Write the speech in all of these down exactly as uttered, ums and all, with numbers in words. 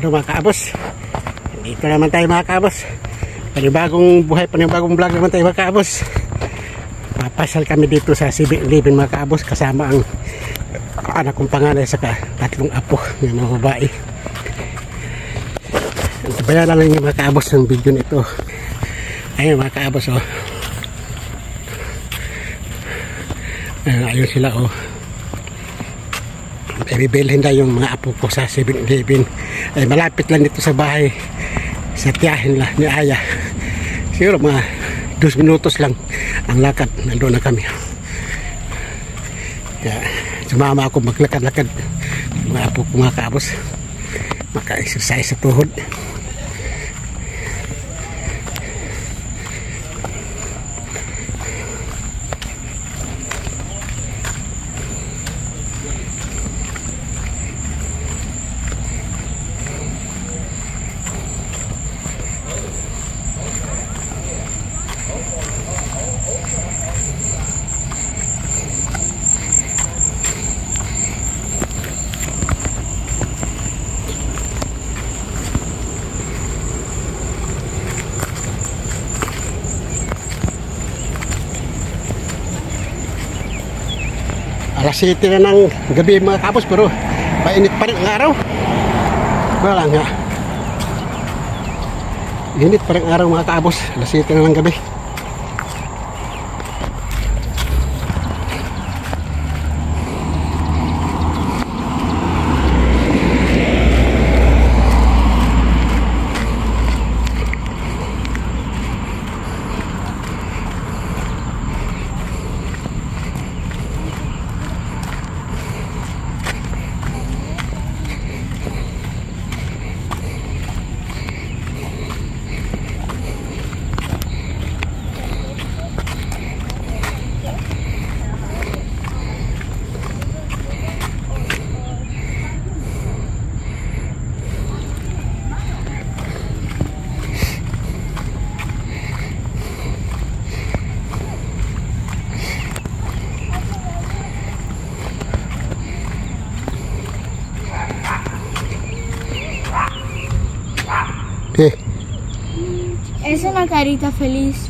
Hello mga kaabos. Dito naman tayo mga kaabos. Panibagong buhay, panibagong vlog naman tayo mga kaabos. Papasal kami dito sa seven eleven mga kaabos. Kasama ang anak kong panganay sa tatlong apo ng mga babae. Antabayan na lang yung mga kaabos ng video nito. Ayun mga kaabos oh. Ayun, ayun sila oh. Ibibilhin na yung mga apo ko sa seven eleven. Ay malapit lang dito sa bahay, sa tiyahin lang ni Aya. Siguro mga dos minutos lang ang lakad, nandoon na kami. Kaya sumama ako maglakad-lakad mga apo ko mga kaabos, maka-exercise sa tuhod. Alas siyete na ng gabi mga kaabos, pero mainit pa rin ang araw. Wala nga, init pa rin ang araw mga kaabos. Alas siyete na ng gabi. ¿Qué? Es una carita feliz.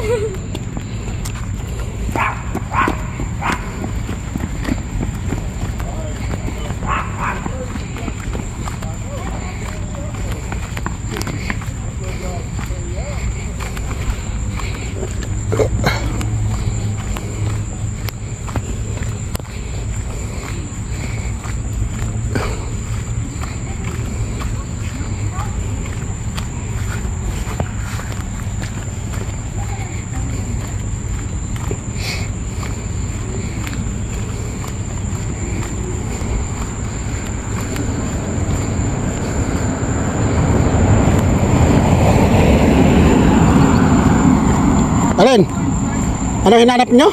Alin? Ano hinanap nyo?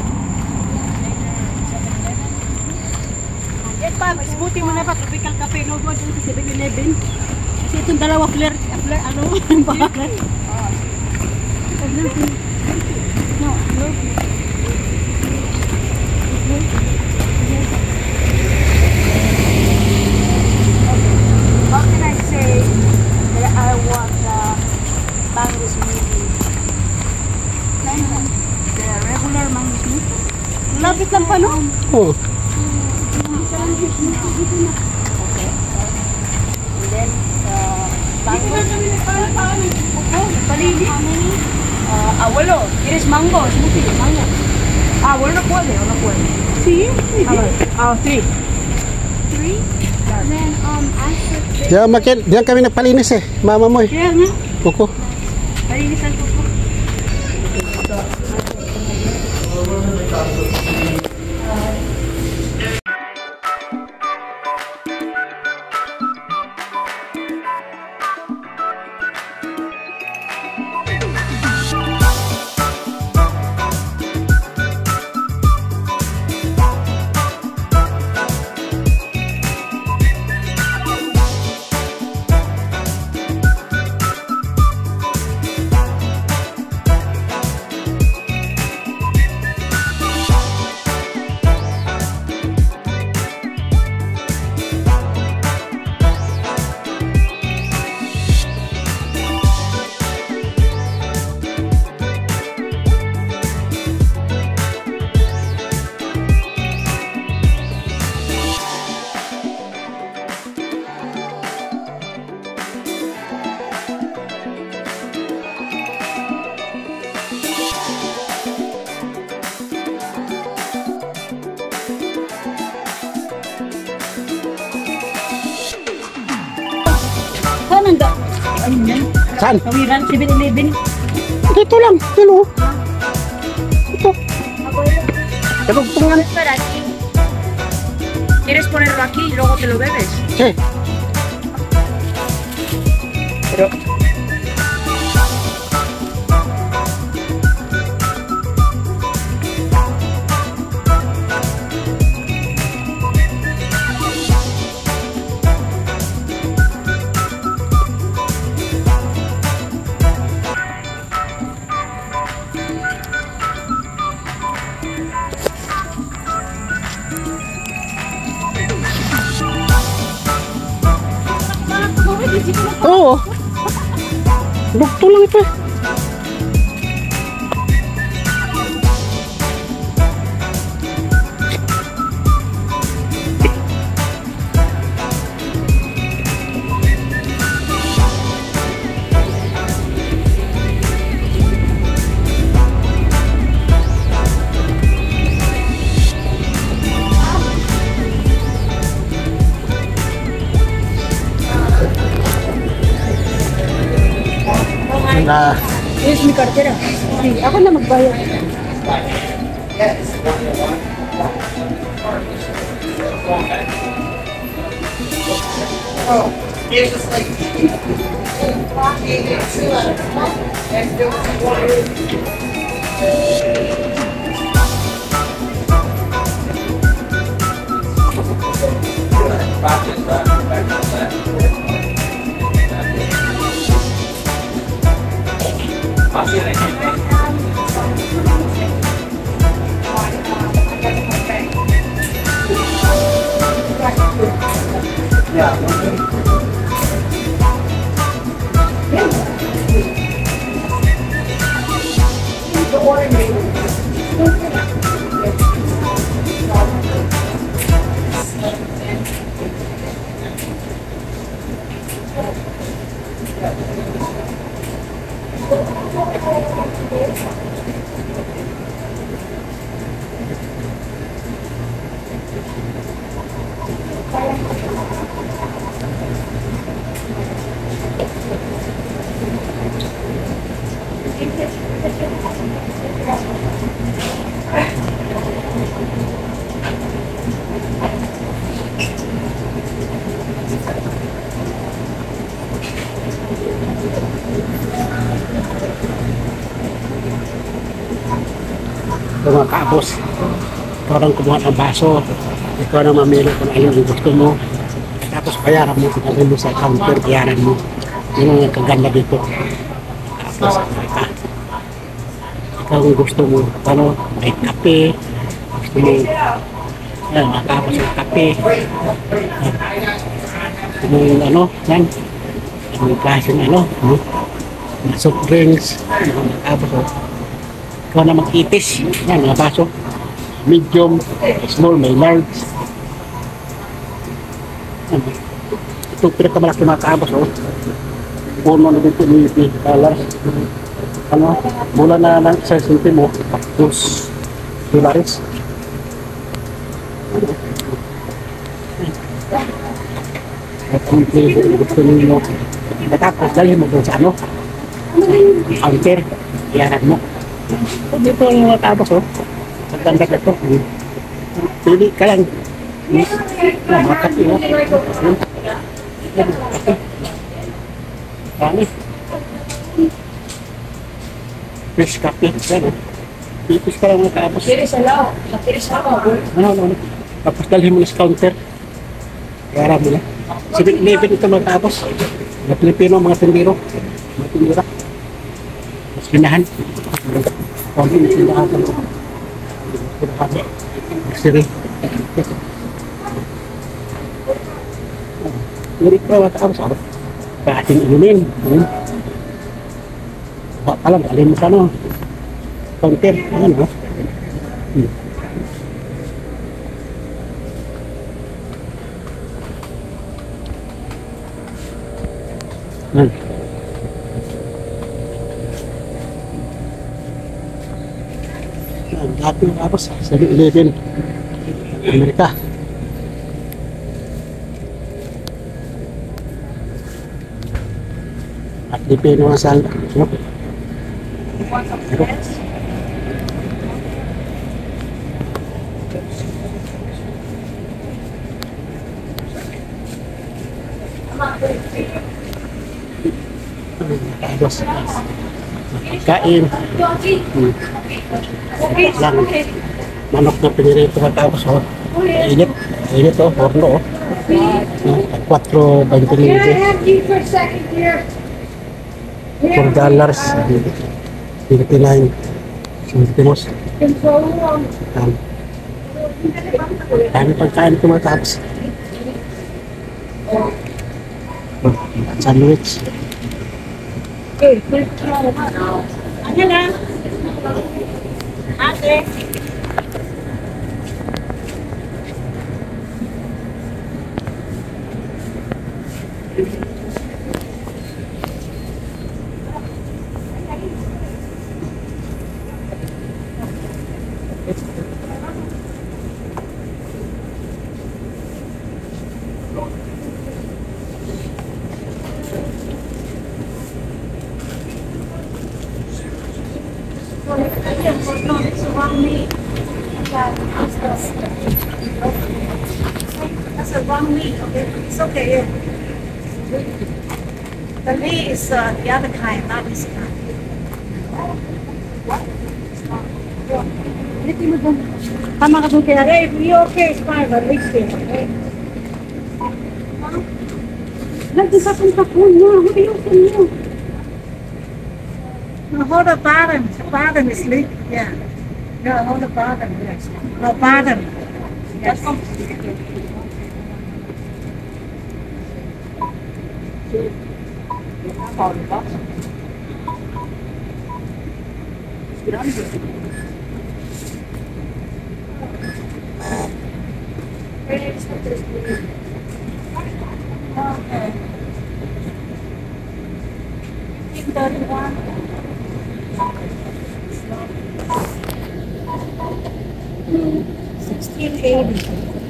Yan pa, smoothie mo na pa, tropical cafe, no go dun sa seven eleven. Kasi itong dalawa flair, flair, ano, yung pangalan. No, no. How can I say that I want the mango smoothie? The regular mango smoothie? Lapit lang pa, no? Oo. Okay. And then, uh, mango. Oh, palili. Uh, ah, walo. It is mango. Smoothie. Mango. Ah, walo na puwede. Walo na puwede. See? Ah, three. Three? Then, um, after three. Diyan, makin, diyan kami nagpalinis eh. Mama mo eh. Kaya nga. Kuko. Palinisan ko po. Saan? Kawiran, seven eleven. Dito lang. Dito. Ito. Tagugtungan. Para aquí. ¿Quieres ponerlo aquí y luego te lo bebes? Sí. Pero... Oo. Lugto lang ito. Na Es mi cartera. Sí, ako na magbayad. Ito mga kaabos. Ikaw nang kumuha ng baso. Ikaw nang mamili kung ano yung gusto mo. Tapos bayaran mo. Kung mo sa counter, bayaran mo. Yun ang kaganda dito. Tapos ika. Ikaw ang gusto mo. Ano, may kape. Gusto mo. Yan, mga kaabos ng kape. Yung ano, yan. Yung klaseng ano. Hmm? Soft drinks. Mga kaabos o. Ikaw na mag-itis. Yan, mga baso. Medium, small, may large. Yan. Itong pinakamalaki mga kaabos, oh. Puno na dito ni dollars. Ano, mula na ng isang sentimo, tapos dollars. At kung gusto ninyo, tapos dahil mo doon sa ano, counter, iyaran mo. Dito yung mga tapos, oh. Ang ganda na ito. Pili ka lang. Yan, mga kape, oh. Yan, kape. Dami. Fresh kape. Yan, oh. Pipis ka lang mga tapos. ¿Quieres helado? ¿Quieres agua? Ano, ano, ano. Tapos dalhin mo na sa counter. Iyaran mo na. seven eleven ito mga tapos. Mga Pilipino, mga tindiro. Mga tindira. Mas pinahan. Konti na tindahan ko. Tindahan. Siri. Ngirik pa mga kaabos. Paating inumin. Baka pa lang. Alin mo sa ano. Counter. Ayan o. Hmm. Ayan. Dati tapos seven eleven Amerika. At Depende naman sa ano. You want some friends? Tapos, kain. Hmm. Lang. Manok na pinirito matapos, oh. Init. Init, oh. Horno, oh. four twenty-nine. four dollars. fifty-nine. Centimos. Yan. Dami pagkain ito matapos. Sandwich. Ano na? Ate. It's the wrong meat. That's the wrong meat. Okay, it's okay. The meat is uh, the other kind, not this kind. Tama ka dun kaya. Hey, you okay? It's fine, but it's okay. Nandun sa punta ko niya. What are you doing? No, hold the bottom. The bottom is leak. Yeah. No, hold the bottom. Yes. No, bottom. Yes. Okay. thirty-one. sixteen eighty.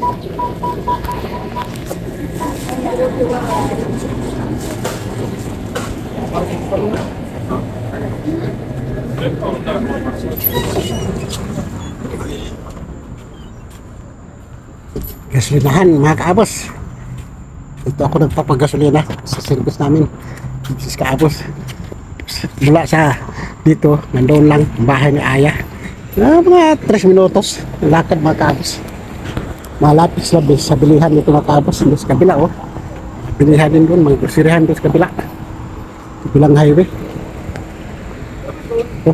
Gasolinahan mga kaabos. Ito ako nagpapagasolina sa service namin. This is kaabos. Mula sa dito, nandoon lang bahay ni Aya. Ah, mga tres minutos lakad mga kaabos. Malapit sa, sa bilihan nito mga kaabos. Sa kabila, oh. Bilihan din doon, mga groceryhan doon sa kabila. Kabilang highway. Oh.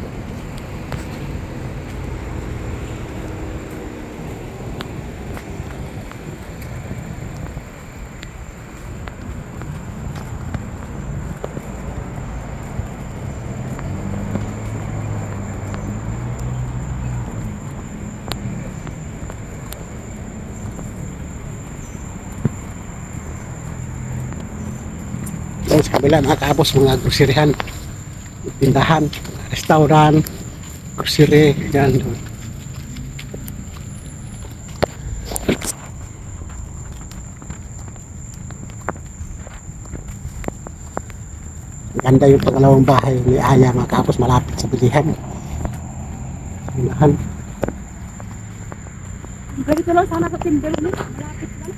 Doon sa kabila mga kaabos, mga groceryhan, tindahan, restaurant, grocery, yan doon. Ganda yung pangalawang bahay ni Aya mga kaabos, malapit sa bilihan. Tindahan. Ganito lang sana sa timber mo. Malapit lang.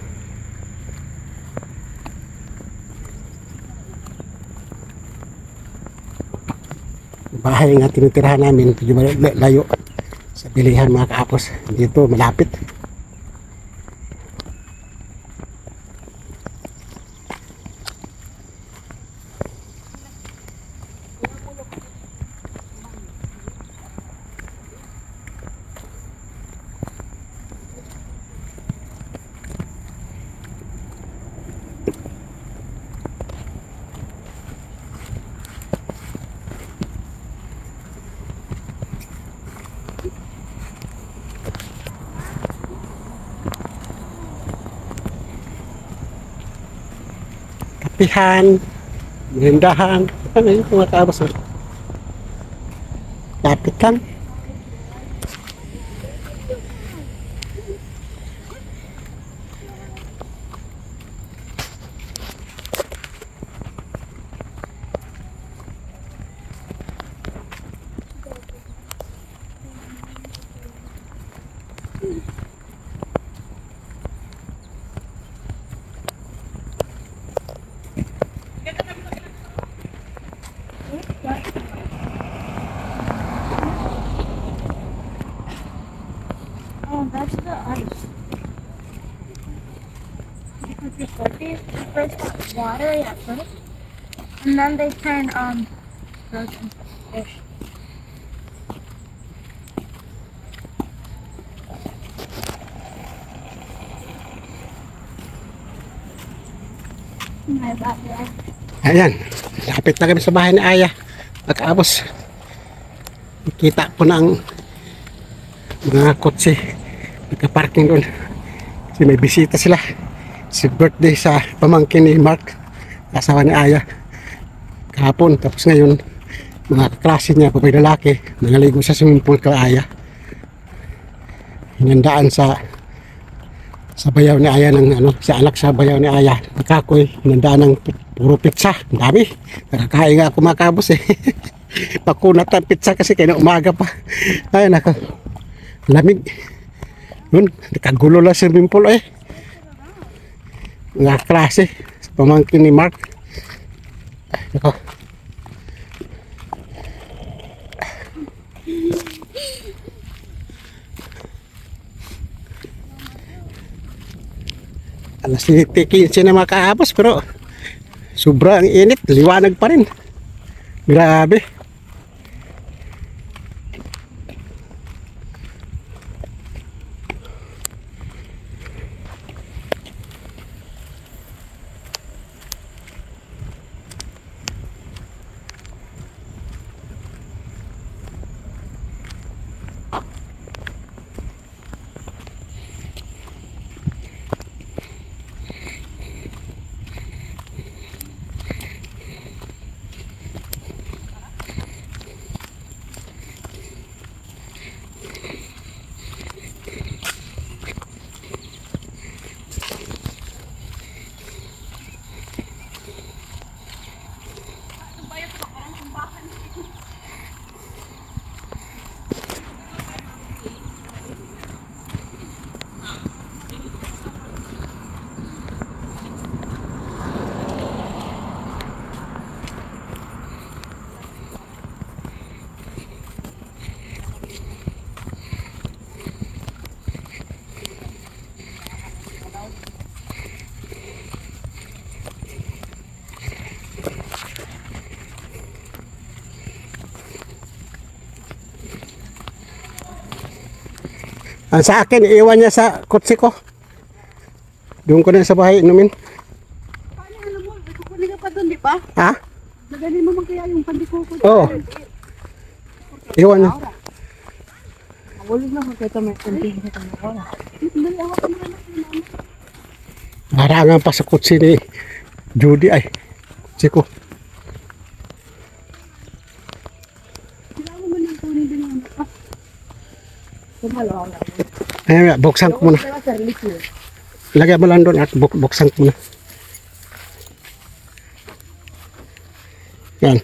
Bahay nga tinitirahan namin, medyo layo sa bilihan mga kaapos. Dito malapit. Kapihan, merindahan, ano yung mga kaabos. Lapit lang. No, that's the ice. Because you put it, you first put water, yeah, put it, and then they turn um frozen fish. My bad, yeah. Ayan, lapit na kami sa bahay ni Aya. Pagkaabos, nakita ko na ang mga kotse nagka-parking doon. Kasi may bisita sila. Si birthday sa pamangkin ni Mark, asawa ni Aya, kahapon. Tapos ngayon, mga kaklase niya, papay lalaki, nangaligo sa swimming pool ka Aya. Hinandaan sa sa bayaw ni Aya ng ano, sa anak sa bayaw ni Aya, nakakoy, hinandaan ng puro pizza. Ang dami. Nakakain nga ako mga kabos eh. Pakunat ang pizza kasi kaya umaga pa. Ay naka lamig. Yun, nakagulo lang sa swimming pool eh. Mga klase sa pamangkin ni Mark. Ako. Alas quince na makaabos pero sobrang init, liwanag pa rin. Grabe. Ang sa akin, iwan niya sa kotse ko. Doon ko na sa bahay inumin. Paano alam mo? Kukunin ka pa doon, di ba? Ha? Naganin mo man kaya yung pandikuko. Oo. Iwan niya. Wala na kung kaya may kunting sa tanong. Dali ako kung ano. Marangan pa sa kotse ni Judy ay. Kotse ko. Kailangan mo nang kunin din yung ano. Kumalo ako lang. Ayan, buksan ko muna. Lagyan mo lang doon at buk buksan ko muna. Yan.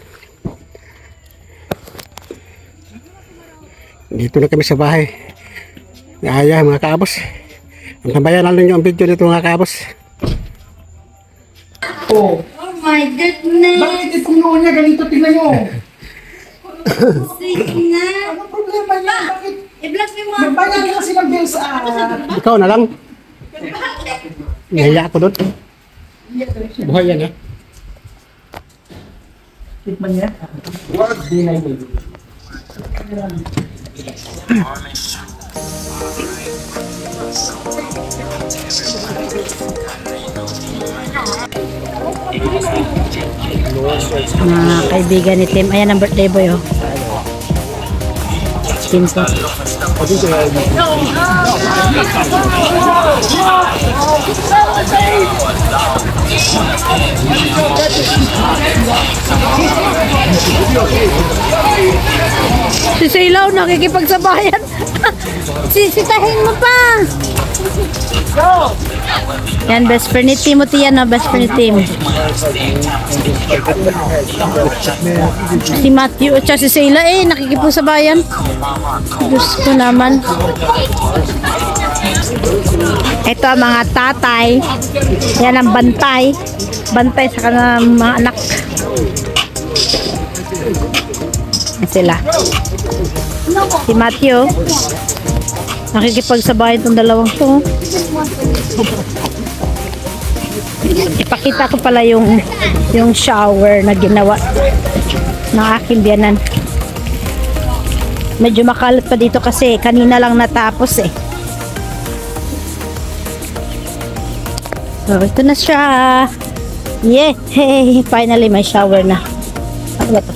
Dito na kami sa bahay. Aya mga kaabos. Ang tambayan lang yung video dito mga kaabos. Oh my goodness! Bakit itong noon niya ganito? Tingnan nyo. Sige na! Ano problema niya? Bakit? I-vlog mo yung mga... Nagbayad na kasi ng bills. Ikaw na lang. Nahiya ako doon. Buhay yan eh. Tikman niya. Mga kaibigan ni Tim. Ayan ang birthday boy oh. Pinto. Si Silaw nakikipagsabayan. Sisitahin mo pa. Yan, best friend ni Timothy yan, no? Best friend ni Tim. Si Matthew at si Sheila eh, nakikipagsabayan. Diyos ko naman. Ito ang mga tatay. Yan ang bantay. Bantay sa kanang mga anak. Yan sila. Si Matthew. Nakikipagsabayan itong dalawang to. Ipakita ko pala yung yung shower na ginawa ng aking biyanan. Medyo makalat pa dito kasi kanina lang natapos eh. So, ito na siya. Yeah! Hey! Finally, may shower na. Ano ba ito?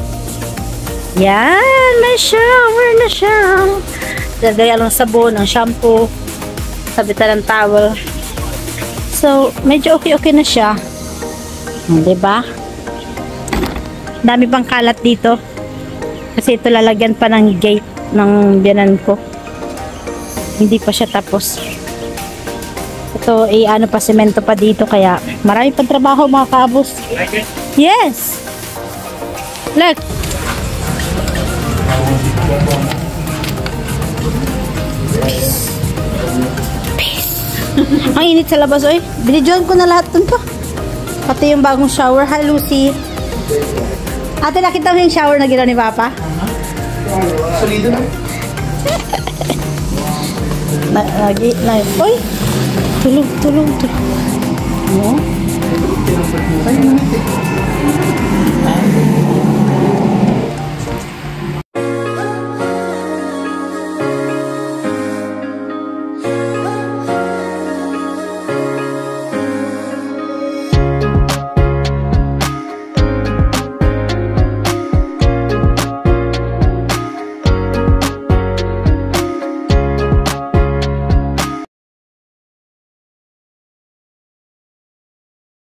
Yan! May shower na siya. Lagay lang sabon, ng shampoo, sabitan ng towel. So, medyo okay-okay na siya. Diba? Dami pang kalat dito. Kasi ito lalagyan pa ng gate ng biyanan ko. Hindi pa siya tapos. Ito, eh, ano pa, semento pa dito. Kaya, marami pang trabaho mga kaabos. Yes! Look! Ang init sa labas, oy. Binidyoan ko na lahat dun pa. Pati yung bagong shower. Hi, Lucy. Ate, nakita mo yung shower na ginawa ni Papa? Solido na. Na, lagi, na, oy. Tulog, tulog, tulog. Ano?